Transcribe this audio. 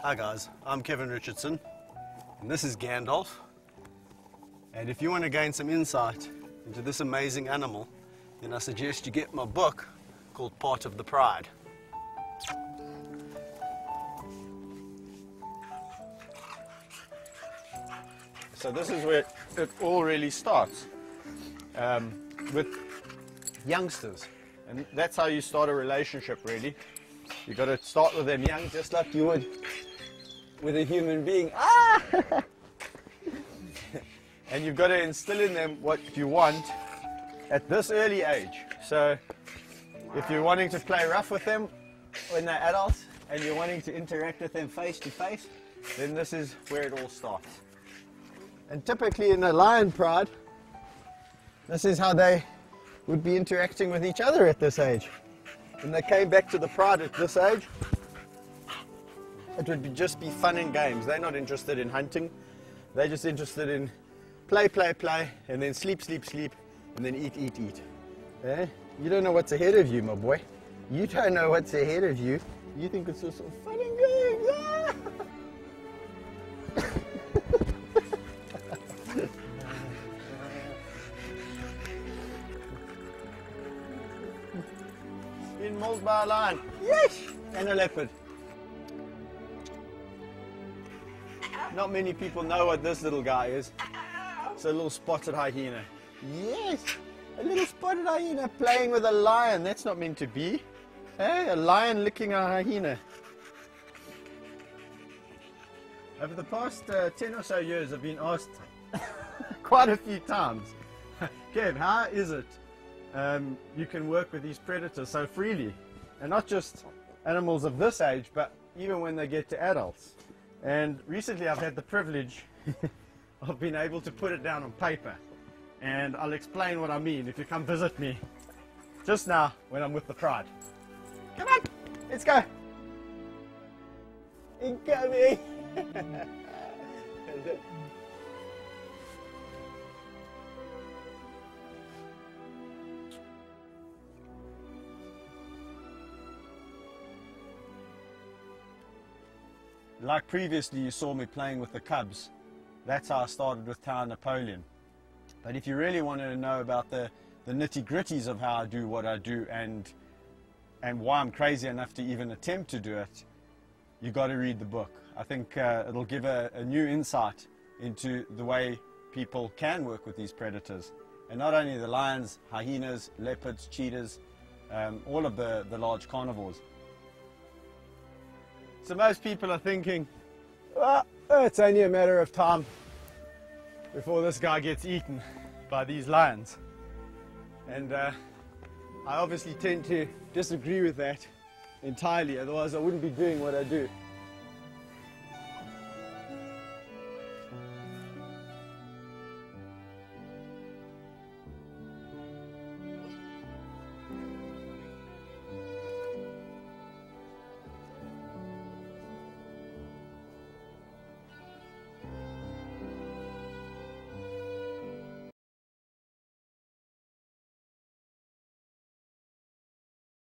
Hi guys, I'm Kevin Richardson and this is Gandalf, and if you want to gain some insight into this amazing animal, then I suggest you get my book called Part of the Pride. So this is where it all really starts, with youngsters, and that's how you start a relationship really. You got to start with them young, just like you would with a human being. And you've got to instill in them what you want at this early age. So if you're wanting to play rough with them when they're adults and you're wanting to interact with them face to face, then this is where it all starts. And typically in a lion pride, this is how they would be interacting with each other at this age. When they came back to the pride at this age, it would just be fun and games. They're not interested in hunting. They're just interested in play, play, play, and then sleep, sleep, sleep, and then eat, eat, eat. Eh? You don't know what's ahead of you, my boy. You don't know what's ahead of you. You think it's just fun and games. Ah! Been mauled by a lion. Yes! And a leopard. Not many people know what this little guy is. It's a little spotted hyena. Yes! A little spotted hyena playing with a lion. That's not meant to be. Hey, a lion licking a hyena. Over the past 10 or so years, I've been asked quite a few times, Kev, how is it you can work with these predators so freely? And not just animals of this age, but even when they get to adults. And recently I've had the privilege of being able to put it down on paper. And I'll explain what I mean if you come visit me just now when I'm with the pride. Come on, let's go. Incoming. Like previously you saw me playing with the cubs, that's how I started with Tower Napoleon. But if you really want to know about the nitty-gritties of how I do what I do and why I'm crazy enough to even attempt to do it, you've got to read the book. I think it'll give a new insight into the way people can work with these predators. And not only the lions, hyenas, leopards, cheetahs, all of the large carnivores. So most people are thinking, oh, it's only a matter of time before this guy gets eaten by these lions. And I obviously tend to disagree with that entirely, otherwise I wouldn't be doing what I do.